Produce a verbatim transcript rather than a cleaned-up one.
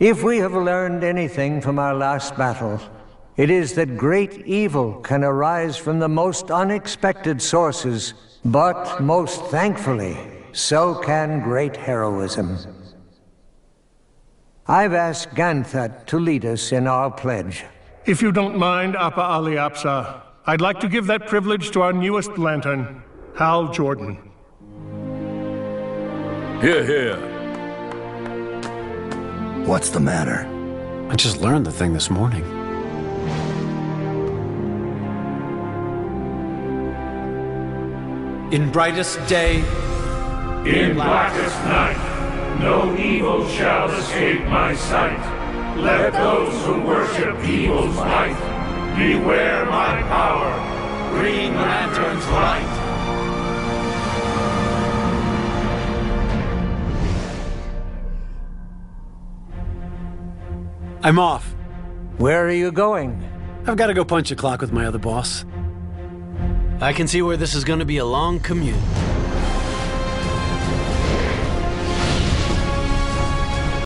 If we have learned anything from our last battle, it is that great evil can arise from the most unexpected sources, but most thankfully, so can great heroism. I've asked Ganthet to lead us in our pledge. If you don't mind, Appa Ali Apsa, I'd like to give that privilege to our newest lantern, Hal Jordan. Hear, hear. What's the matter? I just learned the thing this morning. In brightest day, in blackest night, no evil shall escape my sight. Let those who worship evil's might beware my power, Green Lantern's light. I'm off. Where are you going? I've got to go punch a clock with my other boss. I can see where this is going to be a long commute.